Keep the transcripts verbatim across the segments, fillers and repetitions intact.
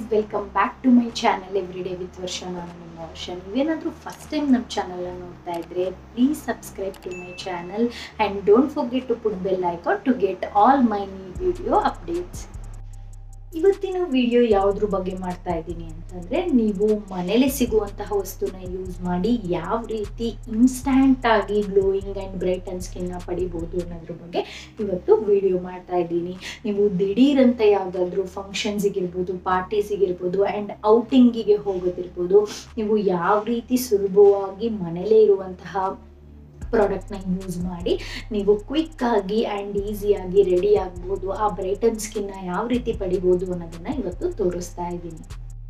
Welcome back to my channel everyday with Varsha. ನಾನು ನಿಮ್ಮ ವರ್ಷ. ನೀವೇನಾದರೂ ಫಸ್ಟ್ ಟೈಮ್ ನಮ್ಮ ಚಾನಲ್ನ ನೋಡ್ತಾ ಇದ್ದರೆ please subscribe to my channel and don't forget to put bell icon to get all my new video updates. ಇವತ್ತಿನ video ಯಾವುದ್ರ ಬಗ್ಗೆ ಮಾಡ್ತಾ ಇದ್ದೀನಿ ಅಂತಂದರೆ, ನೀವು ಮನೇಲಿ ಸಿಗುವಂತಹ ವಸ್ತುನ ಯೂಸ್ ಮಾಡಿ ಯಾವ ರೀತಿ ಇನ್ಸ್ಟ್ಯಾಂಟ್ ಆಗಿ ಗ್ಲೋಯಿಂಗ್ ಆ್ಯಂಡ್ ಬ್ರೈಟನ್ ಸ್ಕಿನ್ನ ಪಡಿಬೋದು ಅನ್ನೋದ್ರ ಬಗ್ಗೆ ಇವತ್ತು ವಿಡಿಯೋ ಮಾಡ್ತಾ ಇದ್ದೀನಿ. ನೀವು ದಿಢೀರಂತ ಯಾವುದಾದ್ರೂ ಫಂಕ್ಷನ್ಸಿಗಿರ್ಬೋದು, ಪಾರ್ಟೀಸಿಗಿರ್ಬೋದು ಆ್ಯಂಡ್ ಔಟಿಂಗಿಗೆ ಹೋಗೋದಿರ್ಬೋದು, ನೀವು ಯಾವ ರೀತಿ ಸುಲಭವಾಗಿ ಮನೇಲೇ ಇರುವಂತಹ ಪ್ರಾಡಕ್ಟ್ನ ಯೂಸ್ ಮಾಡಿ ನೀವು ಕ್ವಿಕ್ಕಾಗಿ ಆ್ಯಂಡ್ ಈಸಿಯಾಗಿ ರೆಡಿ ಆಗ್ಬೋದು, ಆ ಬ್ರೈಟನ್ ಸ್ಕಿನ್ನ ಯಾವ ರೀತಿ ಪಡಿಬೋದು ಅನ್ನೋದನ್ನು ಇವತ್ತು ತೋರಿಸ್ತಾ ಇದ್ದೀನಿ.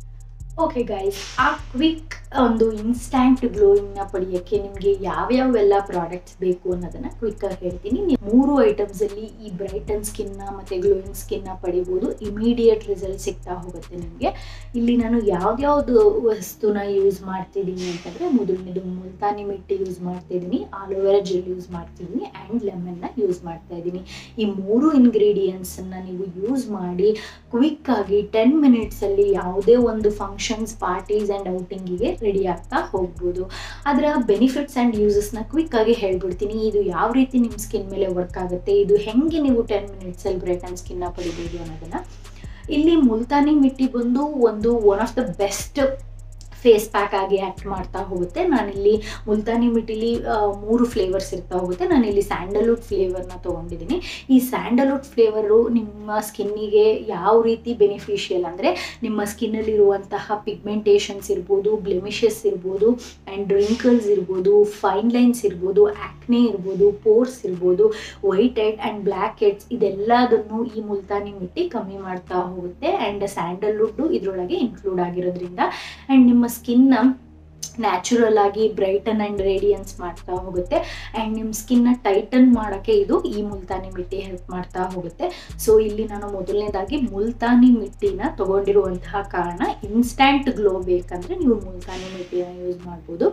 ಓಕೆ ಗೈಸ್, ಆ ಕ್ವಿಕ್ ಒಂದು ಇನ್ಸ್ಟ್ಯಾಂಟ್ ಗ್ಲೋಯಿಂಗ್ನ ಪಡೆಯೋಕ್ಕೆ ನಿಮಗೆ ಯಾವ್ಯಾವೆಲ್ಲ ಪ್ರಾಡಕ್ಟ್ಸ್ ಬೇಕು ಅನ್ನೋದನ್ನು ಕ್ವಿಕ್ಕಾಗಿ ಹೇಳ್ತೀನಿ. ನೀವು ಮೂರು ಐಟಮ್ಸಲ್ಲಿ ಈ ಬ್ರೈಟನ್ ಸ್ಕಿನ್ನ ಮತ್ತು ಗ್ಲೋಯಿಂಗ್ ಸ್ಕಿನ್ನ ಪಡಿಬೋದು. ಇಮಿಡಿಯೇಟ್ ರಿಸಲ್ಟ್ ಸಿಗ್ತಾ ಹೋಗುತ್ತೆ ನಿಮಗೆ. ಇಲ್ಲಿ ನಾನು ಯಾವ್ದ್ಯಾವುದು ವಸ್ತುನ ಯೂಸ್ ಮಾಡ್ತಿದ್ದೀನಿ ಅಂತಂದರೆ, ಮೊದಲನೇದು ಮುಲ್ತಾನಿ ಮಿಟ್ಟಿ ಯೂಸ್ ಮಾಡ್ತಿದ್ದೀನಿ, ಆಲೋವೆರಾ ಜೆಲ್ ಯೂಸ್ ಮಾಡ್ತಿದ್ದೀನಿ ಆ್ಯಂಡ್ ಲೆಮನ್ನ ಯೂಸ್ ಮಾಡ್ತಾ ಇದ್ದೀನಿ. ಈ ಮೂರು ಇಂಗ್ರೀಡಿಯೆಂಟ್ಸನ್ನು ನೀವು ಯೂಸ್ ಮಾಡಿ ಕ್ವಿಕ್ಕಾಗಿ ಟೆನ್ ಮಿನಿಟ್ಸಲ್ಲಿ ಯಾವುದೇ ಒಂದು ಫಂಕ್ಷನ್ಸ್, ಪಾರ್ಟೀಸ್ ಆ್ಯಂಡ್ ಔಟಿಂಗಿಗೆ ರೆಡಿ ಆಗ್ತಾ ಹೋಗ್ಬೋದು. ಅದರ ಬೆನಿಫಿಟ್ಸ್ ಆ್ಯಂಡ್ ಯೂಸಸ್ನ ಕ್ವಿಕ್ಕಾಗಿ ಹೇಳ್ಬಿಡ್ತೀನಿ. ಇದು ಯಾವ ರೀತಿ ನಿಮ್ಮ ಸ್ಕಿನ್ ಮೇಲೆ ವರ್ಕ್ ಆಗುತ್ತೆ, ಇದು ಹೆಂಗೆ ನೀವು ಟೆನ್ ಮಿನಿಟ್ಸಲ್ಲಿ ಬ್ರೈಟನ್ ಸ್ಕಿನ್ನ ಪಡಿಬೋದು ಅನ್ನೋದನ್ನು. ಇಲ್ಲಿ ಮುಲ್ತಾನಿ ಮಿಟ್ಟಿ ಬಂದು ಒಂದು one of the best face pack ಆಗಿ ಆ್ಯಕ್ಟ್ ಮಾಡ್ತಾ ಹೋಗುತ್ತೆ. ನಾನಿಲ್ಲಿ ಮುಲ್ತಾನಿ ಮಿಟ್ಟಿಲಿ ಮೂರು ಫ್ಲೇವರ್ಸ್ ಇರ್ತಾ ಹೋಗುತ್ತೆ. ನಾನಿಲ್ಲಿ ಸ್ಯಾಂಡಲ್ವುಡ್ ಫ್ಲೇವರ್ನ ತೊಗೊಂಡಿದ್ದೀನಿ. ಈ ಸ್ಯಾಂಡಲ್ವುಡ್ ಫ್ಲೇವರು ನಿಮ್ಮ ಸ್ಕಿನ್ನಿಗೆ ಯಾವ ರೀತಿ ಬೆನಿಫಿಷಿಯಲ್ ಅಂದರೆ, ನಿಮ್ಮ ಸ್ಕಿನ್ನಲ್ಲಿರುವಂತಹ ಪಿಗ್ಮೆಂಟೇಷನ್ಸ್ ಇರ್ಬೋದು, ಬ್ಲೆಮಿಷಸ್ ಇರ್ಬೋದು ಆ್ಯಂಡ್ ರಿಂಕಲ್ಸ್ ಇರ್ಬೋದು, ಫೈನ್ ಲೈನ್ಸ್ ಇರ್ಬೋದು, ಆ್ಯಕ್ನೆ ಇರ್ಬೋದು, ಪೋರ್ಸ್ ಇರ್ಬೋದು, white head and black heads, ಇದೆಲ್ಲದನ್ನು ಈ ಮುಲ್ತಾನಿ ಮಿಟ್ಟಿ ಕಮ್ಮಿ ಮಾಡ್ತಾ ಹೋಗುತ್ತೆ. ಆ್ಯಂಡ್ ಸ್ಯಾಂಡಲ್ವುಡ್ಡು ಇದರೊಳಗೆ ಇನ್ಕ್ಲೂಡ್ ಆಗಿರೋದ್ರಿಂದ ಆ್ಯಂಡ್ ನಿಮ್ಮ ಸ್ಕಿನ್ನ ನ್ಯಾಚುರಲ್ ಆಗಿ ಬ್ರೈಟನ್ ಆ್ಯಂಡ್ ರೇಡಿಯನ್ಸ್ ಮಾಡ್ತಾ ಹೋಗುತ್ತೆ. ಆ್ಯಂಡ್ ನಿಮ್ಮ ಸ್ಕಿನ್ನ ಟೈಟನ್ ಮಾಡೋಕ್ಕೆ ಇದು ಈ ಮುಲ್ತಾನಿ ಮಿಟ್ಟಿ ಹೆಲ್ಪ್ ಮಾಡ್ತಾ ಹೋಗುತ್ತೆ. ಸೊ ಇಲ್ಲಿ ನಾನು ಮೊದಲನೇದಾಗಿ ಮುಲ್ತಾನಿ ಮಿಟ್ಟಿನ ತೊಗೊಂಡಿರುವಂತಹ ಕಾರಣ, ಇನ್ಸ್ಟ್ಯಾಂಟ್ ಗ್ಲೋ ಬೇಕಂದರೆ ನೀವು ಮುಲ್ತಾನಿ ಮಿಟ್ಟಿನ ಯೂಸ್ ಮಾಡ್ಬೋದು.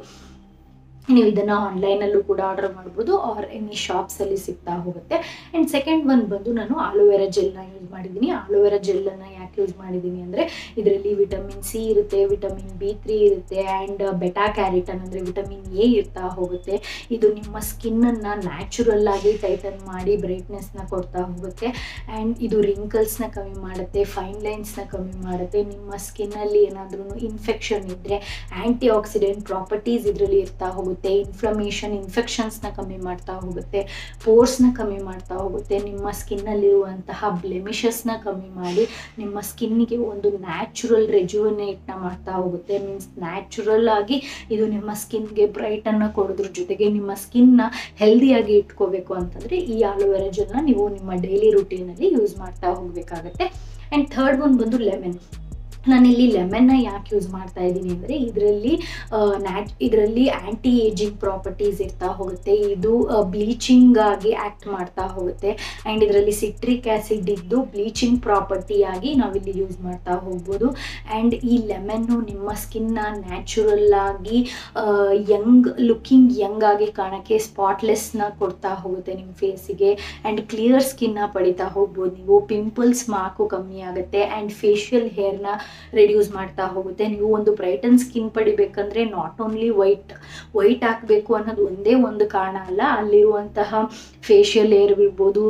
ನೀವು ಇದನ್ನು ಆನ್ಲೈನಲ್ಲೂ ಕೂಡ ಆರ್ಡರ್ ಮಾಡ್ಬೋದು ಆರ್ ಎನಿ ಶಾಪ್ಸಲ್ಲಿ ಸಿಗ್ತಾ ಹೋಗುತ್ತೆ. ಆ್ಯಂಡ್ ಸೆಕೆಂಡ್ ಒನ್ ಬಂದು ನಾನು ಆಲೋವೆರಾ ಜೆಲ್ನ ಯೂಸ್ ಮಾಡಿದ್ದೀನಿ. ಆಲೋವೆರಾ ಜೆಲ್ಲನ್ನು ಯಾಕೆ ಯೂಸ್ ಮಾಡಿದ್ದೀನಿ ಅಂದರೆ, ಇದರಲ್ಲಿ ವಿಟಮಿನ್ ಸಿ ಇರುತ್ತೆ, ವಿಟಮಿನ್ ಬಿ ತ್ರೀ ಇರುತ್ತೆ ಆ್ಯಂಡ್ ಬೆಟಾ ಕ್ಯಾರಿಟನ್ ಅಂದರೆ ವಿಟಮಿನ್ ಎ ಇರ್ತಾ ಹೋಗುತ್ತೆ. ಇದು ನಿಮ್ಮ ಸ್ಕಿನ್ನನ್ನು ನ್ಯಾಚುರಲ್ ಆಗಿ ಟೈಟನ್ ಮಾಡಿ ಬ್ರೈಟ್ನೆಸ್ನ ಕೊಡ್ತಾ ಹೋಗುತ್ತೆ. ಆ್ಯಂಡ್ ಇದು ರಿಂಕಲ್ಸ್ನ ಕಮ್ಮಿ ಮಾಡುತ್ತೆ, ಫೈನ್ ಲೈನ್ಸ್ನ ಕಮ್ಮಿ ಮಾಡುತ್ತೆ. ನಿಮ್ಮ ಸ್ಕಿನ್ನಲ್ಲಿ ಏನಾದ್ರೂ ಇನ್ಫೆಕ್ಷನ್ ಇದ್ದರೆ ಆ್ಯಂಟಿ ಆಕ್ಸಿಡೆಂಟ್ ಪ್ರಾಪರ್ಟೀಸ್ ಇದರಲ್ಲಿ ಇರ್ತಾ ಹೋಗುತ್ತೆ. ಇನ್ಫ್ಲಮೇಷನ್, ಇನ್ಫೆಕ್ಷನ್ಸ್ನ ಕಮ್ಮಿ ಮಾಡ್ತಾ ಹೋಗುತ್ತೆ, ಪೋರ್ಸ್ನ ಕಮ್ಮಿ ಮಾಡ್ತಾ ಹೋಗುತ್ತೆ. ನಿಮ್ಮ ಸ್ಕಿನ್ನಲ್ಲಿರುವಂತಹ ಬ್ಲೆಮಿಷಸ್ನ ಕಮ್ಮಿ ಮಾಡಿ ನಿಮ್ಮ ಸ್ಕಿನ್ನಿಗೆ ಒಂದು ನ್ಯಾಚುರಲ್ ರೆಜುವನೇಟ್ನ ಮಾಡ್ತಾ ಹೋಗುತ್ತೆ. ಮೀನ್ಸ್ ನ್ಯಾಚುರಲ್ ಆಗಿ ಇದು ನಿಮ್ಮ ಸ್ಕಿನ್ಗೆ ಬ್ರೈಟನ್ನು ಕೊಡೋದ್ರ ಜೊತೆಗೆ ನಿಮ್ಮ ಸ್ಕಿನ್ನ ಹೆಲ್ದಿಯಾಗಿ ಇಟ್ಕೋಬೇಕು ಅಂತಂದರೆ ಈ ಆಲೋವೆರಾ ಜೆಲ್ನ ನೀವು ನಿಮ್ಮ ಡೈಲಿ ರುಟೀನಲ್ಲಿ ಯೂಸ್ ಮಾಡ್ತಾ ಹೋಗಬೇಕಾಗತ್ತೆ. ಆ್ಯಂಡ್ ಥರ್ಡ್ ಒನ್ ಬಂದು ಲೆಮನ್. ನಾನಿಲ್ಲಿ ಲೆಮನ್ನ ಯಾಕೆ ಯೂಸ್ ಮಾಡ್ತಾ ಇದ್ದೀನಿ ಅಂದರೆ, ಇದರಲ್ಲಿ ನ್ಯಾಚ್ ಇದರಲ್ಲಿ ಆ್ಯಂಟಿ ಏಜಿಂಗ್ ಪ್ರಾಪರ್ಟೀಸ್ ಇರ್ತಾ ಹೋಗುತ್ತೆ. ಇದು ಬ್ಲೀಚಿಂಗ್ ಆಗಿ ಆ್ಯಕ್ಟ್ ಮಾಡ್ತಾ ಹೋಗುತ್ತೆ. ಆ್ಯಂಡ್ ಇದರಲ್ಲಿ ಸಿಟ್ರಿಕ್ ಆ್ಯಸಿಡ್ ಇದ್ದು ಬ್ಲೀಚಿಂಗ್ ಪ್ರಾಪರ್ಟಿಯಾಗಿ ನಾವಿಲ್ಲಿ ಯೂಸ್ ಮಾಡ್ತಾ ಹೋಗ್ಬೋದು. ಆ್ಯಂಡ್ ಈ ಲೆಮನ್ನು ನಿಮ್ಮ ಸ್ಕಿನ್ನ ನ್ಯಾಚುರಲ್ ಆಗಿ ಯಂಗ್ ಲುಕ್ಕಿಂಗ್ ಯಂಗ್ ಆಗಿ ಕಾಣೋಕ್ಕೆ ಸ್ಪಾಟ್ಲೆಸ್ನ ಕೊಡ್ತಾ ಹೋಗುತ್ತೆ ನಿಮ್ಮ ಫೇಸಿಗೆ. ಆ್ಯಂಡ್ ಕ್ಲಿಯರ್ ಸ್ಕಿನ್ನ ಪಡಿತಾ ಹೋಗ್ಬೋದು ನೀವು. ಪಿಂಪಲ್ಸ್ ಮಾರ್ಕು ಕಮ್ಮಿ ಆಗುತ್ತೆ ಆ್ಯಂಡ್ ಫೇಶಿಯಲ್ ಹೇರ್ನ ರೆಡ್ಯೂಸ್ ಮಾಡ್ತಾ ಹೋಗುತ್ತೆ. ನೀವು ಒಂದು ಬ್ರೈಟನ್ ಸ್ಕಿನ್ ಪಡಿಬೇಕಂದ್ರೆ ನಾಟ್ ಓನ್ಲಿ ವೈಟ್ ವೈಟ್ ಹಾಕಬೇಕು ಅನ್ನೋದು ಒಂದೇ ಒಂದು ಕಾರಣ ಅಲ್ಲ. ಅಲ್ಲಿರುವಂತಹ ಫೇಶಿಯಲ್ ಹೇರ್ ಇರ್ಬೋದು,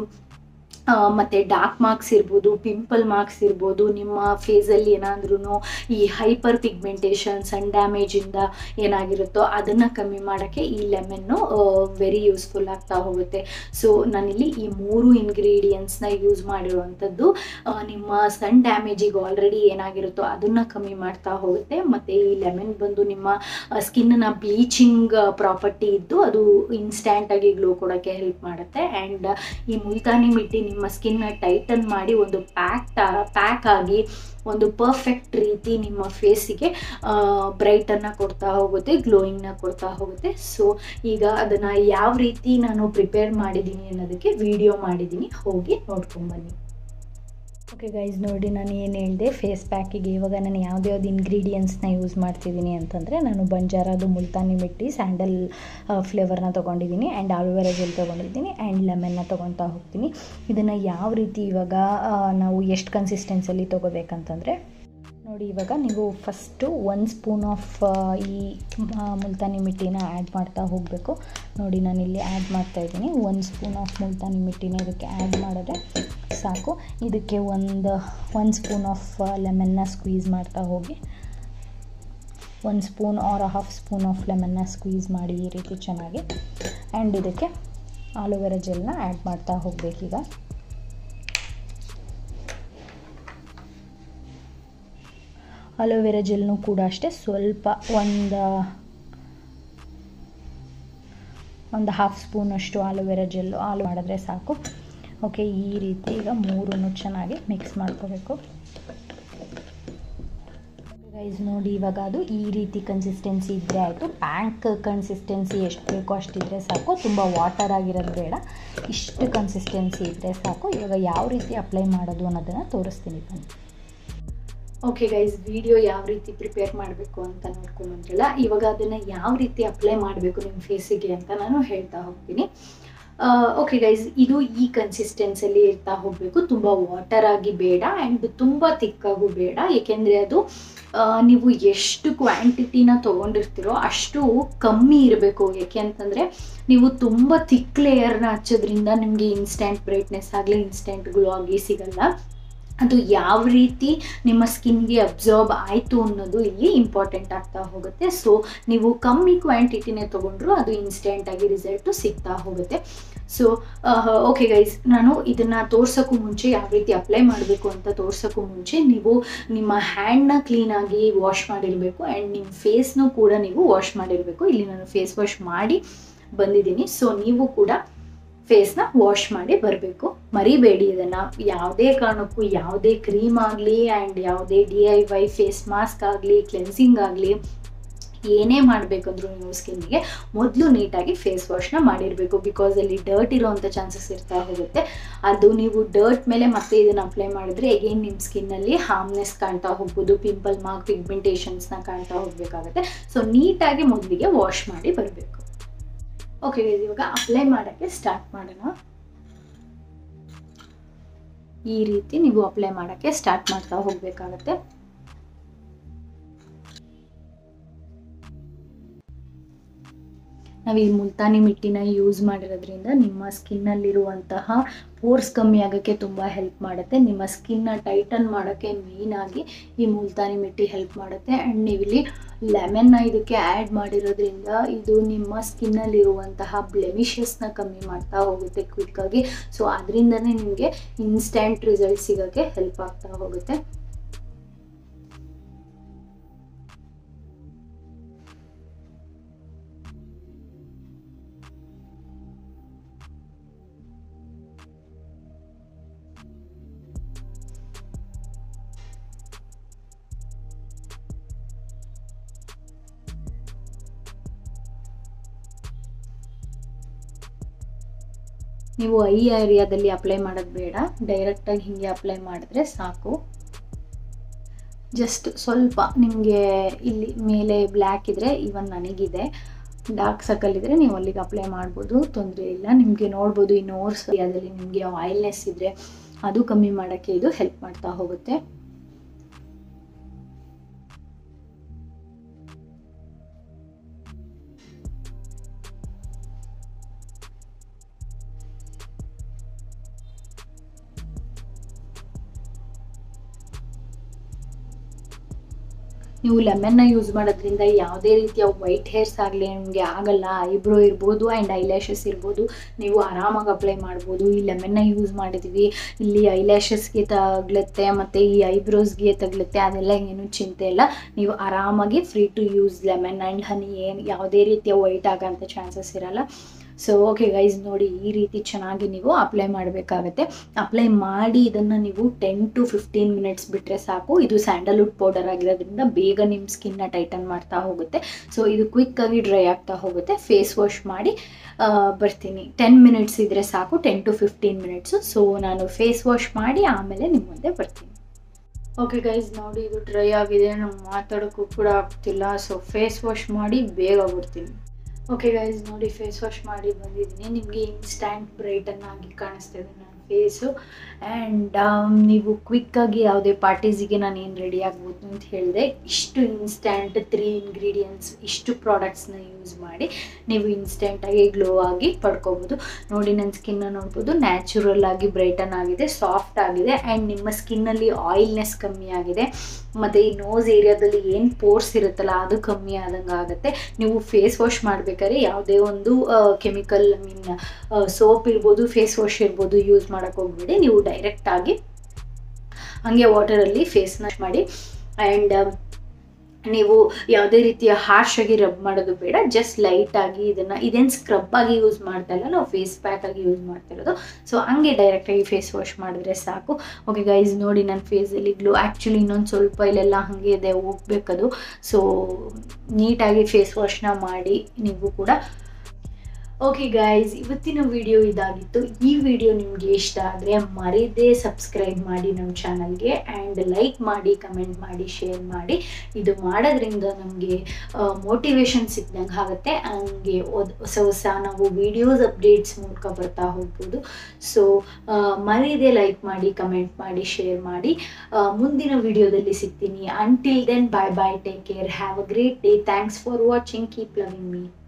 ಮತ್ತು ಡಾರ್ಕ್ ಮಾರ್ಕ್ಸ್ ಇರ್ಬೋದು, ಪಿಂಪಲ್ ಮಾರ್ಕ್ಸ್ ಇರ್ಬೋದು, ನಿಮ್ಮ ಫೇಸಲ್ಲಿ ಏನಾದ್ರೂ ಈ ಹೈಪರ್ ಪಿಗ್ಮೆಂಟೇಷನ್, ಸನ್ ಡ್ಯಾಮೇಜಿಂದ ಏನಾಗಿರುತ್ತೋ ಅದನ್ನು ಕಮ್ಮಿ ಮಾಡೋಕ್ಕೆ ಈ ಲೆಮನ್ನು ವೆರಿ ಯೂಸ್ಫುಲ್ ಆಗ್ತಾ ಹೋಗುತ್ತೆ. ಸೊ ನಾನಿಲ್ಲಿ ಈ ಮೂರು ಇಂಗ್ರೀಡಿಯೆಂಟ್ಸ್ನ ಯೂಸ್ ಮಾಡಿರುವಂಥದ್ದು ನಿಮ್ಮ ಸನ್ ಡ್ಯಾಮೇಜಿಗೆ ಆಲ್ರೆಡಿ ಏನಾಗಿರುತ್ತೋ ಅದನ್ನು ಕಮ್ಮಿ ಮಾಡ್ತಾ ಹೋಗುತ್ತೆ. ಮತ್ತು ಈ ಲೆಮನ್ ಬಂದು ನಿಮ್ಮ ಸ್ಕಿನ್ನ ಬ್ಲೀಚಿಂಗ್ ಪ್ರಾಪರ್ಟಿ ಇದ್ದು ಅದು ಇನ್ಸ್ಟ್ಯಾಂಟಾಗಿ ಗ್ಲೋ ಕೊಡೋಕ್ಕೆ ಹೆಲ್ಪ್ ಮಾಡುತ್ತೆ. ಆ್ಯಂಡ್ ಈ ಮುಲ್ತಾನಿ ಮಿಟ್ಟಿ ನಿಮ್ಮ ಸ್ಕಿನ್ನ ಟೈಟನ್ ಮಾಡಿ ಒಂದು ಪ್ಯಾಕ್ ಪ್ಯಾಕ್ ಆಗಿ ಒಂದು ಪರ್ಫೆಕ್ಟ್ ರೀತಿ ನಿಮ್ಮ ಫೇಸಿಗೆ ಬ್ರೈಟನ್ನು ಕೊಡ್ತಾ ಹೋಗುತ್ತೆ, ಗ್ಲೋಯಿಂಗ್ನ ಕೊಡ್ತಾ ಹೋಗುತ್ತೆ. ಸೊ ಈಗ ಅದನ್ನು ಯಾವ ರೀತಿ ನಾನು ಪ್ರಿಪೇರ್ ಮಾಡಿದ್ದೀನಿ ಅನ್ನೋದಕ್ಕೆ ವಿಡಿಯೋ ಮಾಡಿದ್ದೀನಿ, ಹೋಗಿ ನೋಡ್ಕೊಂಬನ್ನಿ. ಓಕೆ ಗೈಸ್, ನೋಡಿ ನಾನು ಏನು ಹೇಳಿದೆ ಫೇಸ್ ಪ್ಯಾಕಿಗೆ ಇವಾಗ ನಾನು ಯಾವುದೇ ಯಾವ್ದು ಇಂಗ್ರೀಡಿಯೆಂಟ್ಸ್ನ ಯೂಸ್ ಮಾಡ್ತಿದ್ದೀನಿ ಅಂತಂದರೆ, ನಾನು ಬಂಜಾರದು ಮುಲ್ತಾನಿ ಮಿಟ್ಟಿ ಸ್ಯಾಂಡಲ್ ಫ್ಲೇವರ್ನ ತೊಗೊಂಡಿದ್ದೀನಿ ಆ್ಯಂಡ್ ಆಲೋವೆರಾ ಜೆಲ್ ತೊಗೊಂಡಿದ್ದೀನಿ ಆ್ಯಂಡ್ ಲೆಮನ್ನ ತೊಗೊತಾ ಹೋಗ್ತೀನಿ. ಇದನ್ನು ಯಾವ ರೀತಿ ಇವಾಗ ನಾವು ಎಷ್ಟು ಕನ್ಸಿಸ್ಟೆನ್ಸಲ್ಲಿ ತೊಗೋಬೇಕಂತಂದರೆ, ನೋಡಿ ಇವಾಗ ನೀವು ಫಸ್ಟು ಒಂದು ಸ್ಪೂನ್ ಆಫ್ ಈ ಮುಲ್ತಾನಿ ಮಿಟ್ಟಿನ ಆ್ಯಡ್ ಮಾಡ್ತಾ ಹೋಗಬೇಕು. ನೋಡಿ ನಾನಿಲ್ಲಿ ಆ್ಯಡ್ ಮಾಡ್ತಾಯಿದ್ದೀನಿ. ಒಂದು ಸ್ಪೂನ್ ಆಫ್ ಮುಲ್ತಾನಿ ಮಿಟ್ಟಿನ ಇದಕ್ಕೆ ಆ್ಯಡ್ ಮಾಡಿದ್ರೆ ಸಾಕು. ಇದಕ್ಕೆ ಒಂದು ಒಂದು ಸ್ಪೂನ್ ಆಫ್ ಲೆಮನ್ನ ಸ್ಕ್ವೀಸ್ ಮಾಡ್ತಾ ಹೋಗಿ. ಒಂದು spoon or half spoon of ಲೆಮನ್ನ ಸ್ಕ್ವೀಸ್ ಮಾಡಿ ಈ ರೀತಿ ಚೆನ್ನಾಗಿ. ಆ್ಯಂಡ್ ಇದಕ್ಕೆ ಆಲೋವೆರಾ ಜೆಲ್ನ ಆ್ಯಡ್ ಮಾಡ್ತಾ ಹೋಗಬೇಕೀಗ. ಅಲೋವೆರಾ ಜೆಲ್ನು ಕೂಡ ಅಷ್ಟೇ ಸ್ವಲ್ಪ ಒಂದು ಒಂದು ಹಾಫ್ ಸ್ಪೂನಷ್ಟು ಆಲೋವೆರಾ ಜೆಲ್ಲು ಆಲು ಮಾಡಿದ್ರೆ ಸಾಕು. ಓಕೆ, ಈ ರೀತಿ ಈಗ ಮೂರನ್ನು ಚೆನ್ನಾಗಿ ಮಿಕ್ಸ್ ಮಾಡ್ಕೋಬೇಕು. ಗೈಸ್ ನೋಡಿ ಇವಾಗ ಅದು ಈ ರೀತಿ ಕನ್ಸಿಸ್ಟೆನ್ಸಿ ಇದ್ದರೆ ಆಯಿತು. ಪ್ಯಾಂಕ್ ಕನ್ಸಿಸ್ಟೆನ್ಸಿ ಎಷ್ಟು ಬೇಕೋ ಅಷ್ಟಿದ್ರೆ ಸಾಕು, ತುಂಬ ವಾಟರ್ ಆಗಿರೋದು ಬೇಡ. ಇಷ್ಟು ಕನ್ಸಿಸ್ಟೆನ್ಸಿ ಇದ್ದರೆ ಸಾಕು. ಇವಾಗ ಯಾವ ರೀತಿ ಅಪ್ಲೈ ಮಾಡೋದು ಅನ್ನೋದನ್ನು ತೋರಿಸ್ತೀನಿ ಬನ್ನಿ. ಓಕೆ ಗೈಸ್, ವಿಡಿಯೋ ಯಾವ ರೀತಿ ಪ್ರಿಪೇರ್ ಮಾಡಬೇಕು ಅಂತ ನೋಡ್ಕೊಂಡ್ರಲ್ಲ, ಇವಾಗ ಅದನ್ನು ಯಾವ ರೀತಿ ಅಪ್ಲೈ ಮಾಡಬೇಕು ನಿಮ್ಮ ಫೇಸಿಗೆ ಅಂತ ನಾನು ಹೇಳ್ತಾ ಹೋಗ್ತೀನಿ. ಓಕೆ ಗೈಸ್, ಇದು ಈ ಕನ್ಸಿಸ್ಟೆನ್ಸಲ್ಲಿ ಇರ್ತಾ ಹೋಗಬೇಕು. ತುಂಬ ವಾಟರ್ ಆಗಿ ಬೇಡ ಆ್ಯಂಡ್ ತುಂಬ ತಿಕ್ಕಾಗೂ ಬೇಡ. ಏಕೆಂದರೆ ಅದು ನೀವು ಎಷ್ಟು ಕ್ವಾಂಟಿಟಿನ ತೊಗೊಂಡಿರ್ತೀರೋ ಅಷ್ಟು ಕಮ್ಮಿ ಇರಬೇಕು. ಏಕೆ ಅಂತಂದರೆ ನೀವು ತುಂಬ ತಿಕ್ ಲೇಯರ್ನ ಹಚ್ಚೋದ್ರಿಂದ ನಿಮಗೆ ಇನ್ಸ್ಟೆಂಟ್ ಬ್ರೈಟ್ನೆಸ್ ಆಗಲಿ ಇನ್ಸ್ಟೆಂಟ್ ಗ್ಲೋ ಆಗಿ ಸಿಗಲ್ಲ. ಅದು ಯಾವ ರೀತಿ ನಿಮ್ಮ ಸ್ಕಿನ್ಗೆ ಅಬ್ಸಾರ್ಬ್ ಆಯಿತು ಅನ್ನೋದು ಇಲ್ಲಿ ಇಂಪಾರ್ಟೆಂಟ್ ಆಗ್ತಾ ಹೋಗುತ್ತೆ. ಸೊ ನೀವು ಕಮ್ಮಿ ಕ್ವಾಂಟಿಟಿನೇ ತೊಗೊಂಡ್ರು ಅದು ಇನ್ಸ್ಟೆಂಟಾಗಿ ರಿಸಲ್ಟು ಸಿಗ್ತಾ ಹೋಗುತ್ತೆ. ಸೊ ಓಕೆ ಗೈಸ್, ನಾನು ಇದನ್ನು ತೋರ್ಸೋಕ್ಕೂ ಮುಂಚೆ ಯಾವ ರೀತಿ ಅಪ್ಲೈ ಮಾಡಬೇಕು ಅಂತ ತೋರ್ಸೋಕ್ಕೂ ಮುಂಚೆ ನೀವು ನಿಮ್ಮ ಹ್ಯಾಂಡ್ನ ಕ್ಲೀನಾಗಿ ವಾಶ್ ಮಾಡಿರಬೇಕು ಆ್ಯಂಡ್ ನಿಮ್ಮ ಫೇಸ್ನೂ ಕೂಡ ನೀವು ವಾಶ್ ಮಾಡಿರಬೇಕು. ಇಲ್ಲಿ ನಾನು ಫೇಸ್ ವಾಶ್ ಮಾಡಿ ಬಂದಿದ್ದೀನಿ. ಸೊ ನೀವು ಕೂಡ ಫೇಸ್ನ ವಾಶ್ ಮಾಡಿ ಬರಬೇಕು. ಮರಿಬೇಡಿ ಇದನ್ನು. ಯಾವುದೇ ಕಾರಣಕ್ಕೂ ಯಾವುದೇ ಕ್ರೀಮ್ ಆಗಲಿ ಆ್ಯಂಡ್ ಯಾವುದೇ D I Y face mask ಆಗಲಿ ಕ್ಲೆನ್ಸಿಂಗ್ ಆಗಲಿ ಏನೇ ಮಾಡಬೇಕಂದ್ರೂ ನೀವು ಸ್ಕಿನ್ನಿಗೆ ಮೊದಲು ನೀಟಾಗಿ ಫೇಸ್ ವಾಶ್ನ ಮಾಡಿರಬೇಕು. ಬಿಕಾಸ್ ಅಲ್ಲಿ ಡರ್ಟ್ ಇರೋವಂಥ ಚಾನ್ಸಸ್ ಇರ್ತಾ ಹೋಗುತ್ತೆ. ಅದು ನೀವು ಡರ್ಟ್ ಮೇಲೆ ಮತ್ತೆ ಇದನ್ನು ಅಪ್ಲೈ ಮಾಡಿದ್ರೆ ಎಗೇನ್ ನಿಮ್ಮ ಸ್ಕಿನ್ನಲ್ಲಿ ಹಾರ್ಮ್ನೆಸ್ ಕಾಣ್ತಾ ಹೋಗ್ಬೋದು, ಪಿಂಪಲ್ ಮಾರ್ಕ್ ಪಿಗ್ಮೆಂಟೇಷನ್ಸ್ನ ಕಾಣ್ತಾ ಹೋಗಬೇಕಾಗುತ್ತೆ. ಸೊ ನೀಟಾಗಿ ಮೊದಲಿಗೆ ವಾಶ್ ಮಾಡಿ ಬರಬೇಕು. ಓಕೆ, ಇವಾಗ ಅಪ್ಲೈ ಮಾಡೋಕ್ಕೆ ಸ್ಟಾರ್ಟ್ ಮಾಡೋಣ. ಈ ರೀತಿ ನೀವು ಅಪ್ಲೈ ಮಾಡೋಕ್ಕೆ ಸ್ಟಾರ್ಟ್ ಮಾಡ್ತಾ ಹೋಗಬೇಕಾಗತ್ತೆ. ನಾವು ಈ ಮುಲ್ತಾನಿ ಮಿಟ್ಟಿನ ಯೂಸ್ ಮಾಡಿರೋದ್ರಿಂದ ನಿಮ್ಮ ಸ್ಕಿನ್ನಲ್ಲಿರುವಂತಹ ಪೋರ್ಸ್ ಕಮ್ಮಿ ಆಗೋಕ್ಕೆ ತುಂಬ ಹೆಲ್ಪ್ ಮಾಡುತ್ತೆ. ನಿಮ್ಮ ಸ್ಕಿನ್ನ ಟೈಟನ್ ಮಾಡೋಕ್ಕೆ ಮೇಯ್ನಾಗಿ ಈ ಮುಲ್ತಾನಿ ಮಿಟ್ಟಿ ಹೆಲ್ಪ್ ಮಾಡುತ್ತೆ. ಆ್ಯಂಡ್ ನೀವಿಲ್ಲಿ ಲೆಮನ್ನ ಇದಕ್ಕೆ ಆ್ಯಡ್ ಮಾಡಿರೋದ್ರಿಂದ ಇದು ನಿಮ್ಮ ಸ್ಕಿನ್ನಲ್ಲಿರುವಂತಹ ಬ್ಲೆಮಿಷಸ್ನ ಕಮ್ಮಿ ಮಾಡ್ತಾ ಹೋಗುತ್ತೆ ಕ್ವಿಕ್ಕಾಗಿ. ಸೊ ಅದರಿಂದನೇ ನಿಮಗೆ ಇನ್ಸ್ಟೆಂಟ್ ರಿಸಲ್ಟ್ ಸಿಗೋಕ್ಕೆ ಹೆಲ್ಪ್ ಆಗ್ತಾ ಹೋಗುತ್ತೆ. ನೀವು ಐ ಏರಿಯಾದಲ್ಲಿ ಅಪ್ಲೈ ಮಾಡೋದು ಬೇಡ, ಡೈರೆಕ್ಟಾಗಿ ಹೀಗೆ ಅಪ್ಲೈ ಮಾಡಿದ್ರೆ ಸಾಕು. ಜಸ್ಟ್ ಸ್ವಲ್ಪ ನಿಮಗೆ ಇಲ್ಲಿ ಮೇಲೆ ಬ್ಲ್ಯಾಕ್ ಇದ್ದರೆ, ಇವನ್ ನನಗಿದೆ ಡಾರ್ಕ್ ಸರ್ಕಲ್ ಇದ್ದರೆ ನೀವು ಅಲ್ಲಿಗೆ ಅಪ್ಲೈ ಮಾಡ್ಬೋದು, ತೊಂದರೆ ಇಲ್ಲ. ನಿಮಗೆ ನೋಡ್ಬೋದು ಈ ನೋರ್ಸ್ ಏರಿಯಾದಲ್ಲಿ ನಿಮಗೆ ಆಯಿಲ್ನೆಸ್ ಇದ್ದರೆ ಅದು ಕಮ್ಮಿ ಮಾಡೋಕ್ಕೆ ಇದು ಹೆಲ್ಪ್ ಮಾಡ್ತಾ ಹೋಗುತ್ತೆ. ನೀವು ಲೆಮನ್ನ ಯೂಸ್ ಮಾಡೋದ್ರಿಂದ ಯಾವುದೇ ರೀತಿಯ ವೈಟ್ ಹೇರ್ಸ್ ಆಗಲಿ ನಿಮಗೆ ಆಗಲ್ಲ. ಐಬ್ರೋ ಇರ್ಬೋದು ಆ್ಯಂಡ್ ಐಲ್ಯಾಶಸ್ ಇರ್ಬೋದು, ನೀವು ಆರಾಮಾಗಿ ಅಪ್ಲೈ ಮಾಡ್ಬೋದು. ಈ ಲೆಮನ್ನ ಯೂಸ್ ಮಾಡಿದ್ವಿ, ಇಲ್ಲಿ ಐಲ್ಯಾಶಸ್ಗೆ ತಗ್ಲುತ್ತೆ ಮತ್ತು ಈ ಐಬ್ರೋಸ್ಗೆ ತಗ್ಲುತ್ತೆ, ಅದೆಲ್ಲ ಏನು ಚಿಂತೆ ಇಲ್ಲ. ನೀವು ಆರಾಮಾಗಿ free to use lemon and honey. ಏನು ಯಾವುದೇ ರೀತಿಯ ವೈಟ್ ಆಗೋಂಥ ಚಾನ್ಸಸ್ ಇರಲ್ಲ. ಸೊ ಓಕೆ ಗೈಸ್, ನೋಡಿ ಈ ರೀತಿ ಚೆನ್ನಾಗಿ ನೀವು ಅಪ್ಲೈ ಮಾಡಬೇಕಾಗತ್ತೆ. ಅಪ್ಲೈ ಮಾಡಿ ಇದನ್ನು ನೀವು ಟೆನ್ ಟು ಫಿಫ್ಟೀನ್ ಮಿನಿಟ್ಸ್ ಬಿಟ್ಟರೆ ಸಾಕು. ಇದು ಸ್ಯಾಂಡಲ್ವುಡ್ ಪೌಡರ್ ಆಗಿರೋದ್ರಿಂದ ಬೇಗ ನಿಮ್ಮ ಸ್ಕಿನ್ನ ಟೈಟನ್ ಮಾಡ್ತಾ ಹೋಗುತ್ತೆ. ಸೊ ಇದು ಕ್ವಿಕ್ಕಾಗಿ ಡ್ರೈ ಆಗ್ತಾ ಹೋಗುತ್ತೆ. ಫೇಸ್ ವಾಶ್ ಮಾಡಿ ಬರ್ತೀನಿ. ಟೆನ್ ಮಿನಿಟ್ಸ್ ಇದ್ದರೆ ಸಾಕು, ten to fifteen minutes. So ನಾನು ಫೇಸ್ ವಾಶ್ ಮಾಡಿ ಆಮೇಲೆ ನಿಮ್ಮ ಮುಂದೆ ಬರ್ತೀನಿ. ಓಕೆ ಗೈಸ್, ನೋಡಿ ಇದು ಡ್ರೈ ಆಗಿದೆ, ನಂಗೆ ಮಾತಾಡೋಕ್ಕೂ ಕೂಡ ಆಗ್ತಿಲ್ಲ. ಸೊ ಫೇಸ್ ವಾಶ್ ಮಾಡಿ ಬೇಗ ಬರ್ತೀನಿ. ಓಕೆ ಗೈಸ್, ನೋಡಿ ಫೇಸ್ ವಾಶ್ ಮಾಡಿ ಬಂದಿದ್ದೀನಿ. ನಿಮಗೆ ಇನ್ಸ್ಟ್ಯಾಂಟ್ ಬ್ರೈಟನ್ ಆಗಿ ಕಾಣಿಸ್ತಿದೆ ನನ್ನ ಫೇಸು. ಆ್ಯಂಡ್ ನೀವು ಕ್ವಿಕ್ಕಾಗಿ ಯಾವುದೇ ಪಾರ್ಟೀಸಿಗೆ ನಾನು ಏನು ರೆಡಿ ಆಗ್ಬೋದು ಅಂತ ಹೇಳಿದೆ. ಇಷ್ಟು ಇನ್ಸ್ಟ್ಯಾಂಟ್ ತ್ರೀ ಇಂಗ್ರೀಡಿಯೆಂಟ್ಸ್ ಇಷ್ಟು ಪ್ರಾಡಕ್ಟ್ಸ್ನ ಯೂಸ್ ಮಾಡಿ ನೀವು ಇನ್ಸ್ಟೆಂಟಾಗಿ ಗ್ಲೋ ಆಗಿ ಪಡ್ಕೋಬೋದು. ನೋಡಿ ನನ್ನ ಸ್ಕಿನ್ನ ನೋಡ್ಬೋದು, ನ್ಯಾಚುರಲ್ ಆಗಿ ಬ್ರೈಟನ್ ಆಗಿದೆ, ಸಾಫ್ಟ್ ಆಗಿದೆ. ಆ್ಯಂಡ್ ನಿಮ್ಮ ಸ್ಕಿನ್ನಲ್ಲಿ ಆಯಿಲ್ನೆಸ್ ಕಮ್ಮಿ ಆಗಿದೆ, ಮತ್ತು ಈ ನೋಸ್ ಏರಿಯಾದಲ್ಲಿ ಏನು ಪೋರ್ಸ್ ಇರುತ್ತಲ್ಲ ಅದು ಕಮ್ಮಿ ಆದಂಗೆ ಆಗುತ್ತೆ. ನೀವು ಫೇಸ್ ವಾಶ್ ಮಾಡಬೇಕಾದ್ರೆ ಯಾವುದೇ ಒಂದು ಕೆಮಿಕಲ್ ಐ ಮೀನ್ ಸೋಪ್ ಇರ್ಬೋದು, ಫೇಸ್ ವಾಶ್ ಇರ್ಬೋದು ಯೂಸ್ ಮಾಡೋಕ್ಕೆ ಹೋಗ್ಬೇಡಿ. ನೀವು ಡೈರೆಕ್ಟಾಗಿ ಹಾಗೆ ವಾಟರಲ್ಲಿ ಫೇಸ್ನ ಮಾಡಿ. ಆ್ಯಂಡ್ ನೀವು ಯಾವುದೇ ರೀತಿಯ ಹಾರ್ಶ್ ಆಗಿ ರಬ್ ಮಾಡೋದು ಬೇಡ, ಜಸ್ಟ್ ಲೈಟಾಗಿ ಇದನ್ನು ಇದೇನು ಸ್ಕ್ರಬ್ ಆಗಿ ಯೂಸ್ ಮಾಡ್ತಾ ಇಲ್ಲ, ನಾವು ಫೇಸ್ ಪ್ಯಾಕ್ ಆಗಿ ಯೂಸ್ ಮಾಡ್ತಿರೋದು. ಸೊ ಹಂಗೆ ಡೈರೆಕ್ಟಾಗಿ ಫೇಸ್ ವಾಶ್ ಮಾಡಿದ್ರೆ ಸಾಕು. ಓಕೆ ಗೈಸ್, ನೋಡಿ ನನ್ನ ಫೇಸಲ್ಲಿ ಗ್ಲೋ ಆ್ಯಕ್ಚುಲಿ ಇನ್ನೊಂದು ಸ್ವಲ್ಪ ಇಲ್ಲೆಲ್ಲ ಹಾಗೆ ಇದೆ, ಹೋಗ್ಬೇಕದು. ಸೊ ನೀಟಾಗಿ ಫೇಸ್ ವಾಶ್ನ ಮಾಡಿ ನೀವು ಕೂಡ. ಓಕೆ ಗೈಸ್, ಇವತ್ತಿನ ವಿಡಿಯೋ ಇದಾಗಿತ್ತು. ಈ ವಿಡಿಯೋ ನಿಮಗೆ ಇಷ್ಟ ಆದರೆ ಮರೀದೇ ಸಬ್ಸ್ಕ್ರೈಬ್ ಮಾಡಿ ನಮ್ಮ ಚಾನಲ್ಗೆ, ಆ್ಯಂಡ್ ಲೈಕ್ ಮಾಡಿ, ಕಮೆಂಟ್ ಮಾಡಿ, ಶೇರ್ ಮಾಡಿ. ಇದು ಮಾಡೋದ್ರಿಂದ ನಮಗೆ ಮೋಟಿವೇಶನ್ ಸಿಕ್ದಂಗೆ ಆಗುತ್ತೆ. ಹಂಗೆ ಹೊಸ ಹೊಸ ನಾವು ವಿಡಿಯೋಸ್ ಅಪ್ಡೇಟ್ಸ್ ಮೂಲಕ ಬರ್ತಾ ಹೋಗ್ಬೋದು. ಸೊ ಮರೀದೇ ಲೈಕ್ ಮಾಡಿ, ಕಮೆಂಟ್ ಮಾಡಿ, ಶೇರ್ ಮಾಡಿ. ಮುಂದಿನ ವಿಡಿಯೋದಲ್ಲಿ ಸಿಗ್ತೀನಿ. Until then, bye bye, take care, have a great day. Thanks for watching, keep loving me.